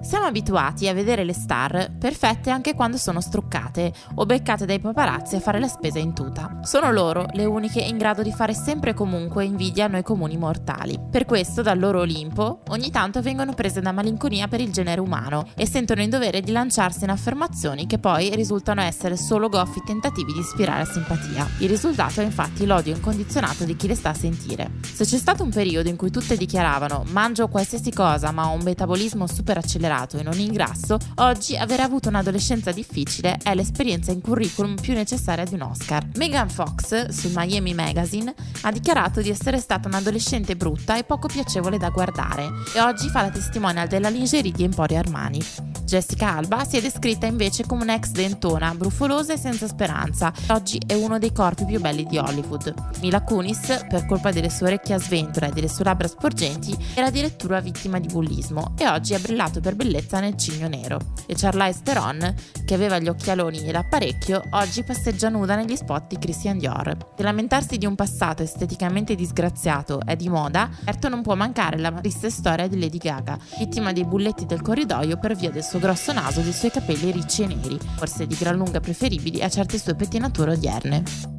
Siamo abituati a vedere le star perfette anche quando sono struccate o beccate dai paparazzi a fare la spesa in tuta. Sono loro le uniche in grado di fare sempre e comunque invidia a noi comuni mortali. Per questo, dal loro Olimpo, ogni tanto vengono prese da malinconia per il genere umano e sentono in dovere di lanciarsi in affermazioni che poi risultano essere solo goffi tentativi di ispirare a simpatia. Il risultato è infatti l'odio incondizionato di chi le sta a sentire. Se c'è stato un periodo in cui tutte dichiaravano "mangio qualsiasi cosa ma ho un metabolismo super accelerato e non ingrasso", oggi aver avuto un'adolescenza difficile è l'esperienza in curriculum più necessaria di un Oscar. Megan Fox, sul Miami Magazine, ha dichiarato di essere stata un'adolescente brutta e poco piacevole da guardare e oggi fa la testimonial della lingerie di Emporio Armani. Jessica Alba si è descritta invece come un'ex dentona, brufolosa e senza speranza. Oggi è uno dei corpi più belli di Hollywood. Mila Kunis, per colpa delle sue orecchie a sventola e delle sue labbra sporgenti, era addirittura vittima di bullismo e oggi ha brillato per bellezza nel Cigno Nero. E Charlize Theron, che aveva gli occhialoni e l'apparecchio, oggi passeggia nuda negli spot di Christian Dior. Se lamentarsi di un passato esteticamente disgraziato è di moda, certo non può mancare la triste storia di Lady Gaga, vittima dei bulletti del corridoio per via del suo grosso naso e dei suoi capelli ricci e neri, forse di gran lunga preferibili a certe sue pettinature odierne.